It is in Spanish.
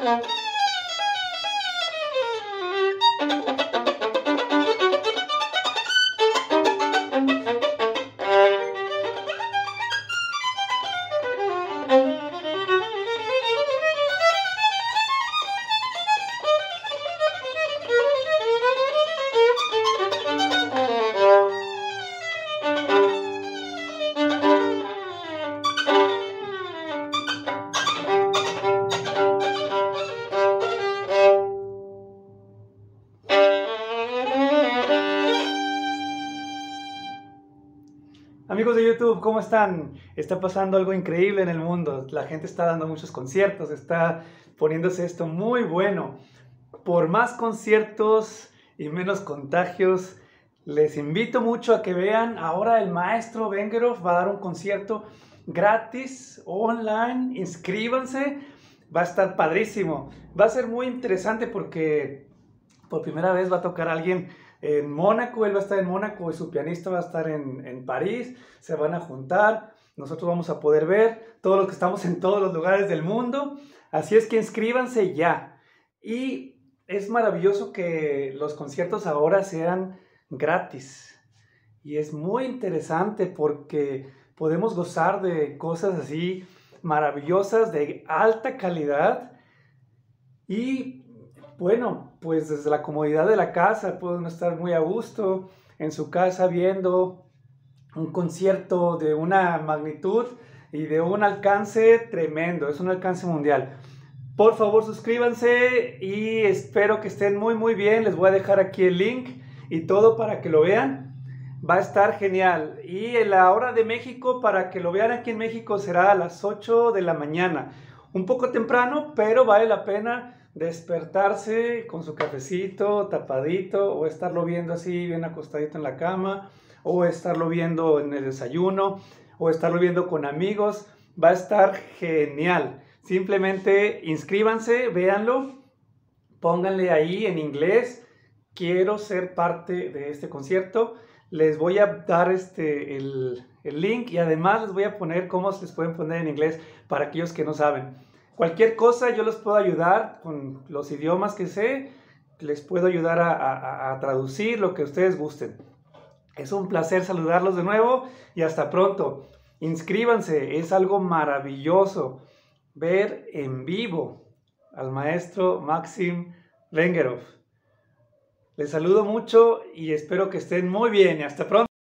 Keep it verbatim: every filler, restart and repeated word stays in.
Amigos de YouTube, ¿cómo están? Está pasando algo increíble en el mundo. La gente está dando muchos conciertos, está poniéndose esto muy bueno. Por más conciertos y menos contagios, les invito mucho a que vean. Ahora el maestro Vengerov va a dar un concierto gratis, online. Inscríbanse, va a estar padrísimo. Va a ser muy interesante porque por primera vez va a tocar a alguien en Mónaco, él va a estar en Mónaco y su pianista va a estar en, en París, se van a juntar, nosotros vamos a poder ver todos los que estamos en todos los lugares del mundo, así es que inscríbanse ya. Y es maravilloso que los conciertos ahora sean gratis y es muy interesante porque podemos gozar de cosas así maravillosas, de alta calidad y bueno, pues desde la comodidad de la casa pueden estar muy a gusto en su casa viendo un concierto de una magnitud y de un alcance tremendo, es un alcance mundial. Por favor suscríbanse y espero que estén muy muy bien, les voy a dejar aquí el link y todo para que lo vean, va a estar genial. Y en la hora de México, para que lo vean aquí en México, será a las ocho de la mañana, un poco temprano, pero vale la pena despertarse con su cafecito tapadito o estarlo viendo así bien acostadito en la cama o estarlo viendo en el desayuno o estarlo viendo con amigos. Va a estar genial. Simplemente inscríbanse, véanlo, pónganle ahí en inglés, quiero ser parte de este concierto. Les voy a dar este, el, el link y además les voy a poner cómo se les pueden poner en inglés para aquellos que no saben. Cualquier cosa yo les puedo ayudar con los idiomas que sé, les puedo ayudar a, a, a traducir lo que ustedes gusten. Es un placer saludarlos de nuevo y hasta pronto. Inscríbanse, es algo maravilloso ver en vivo al maestro Maxim Vengerov. Les saludo mucho y espero que estén muy bien y hasta pronto.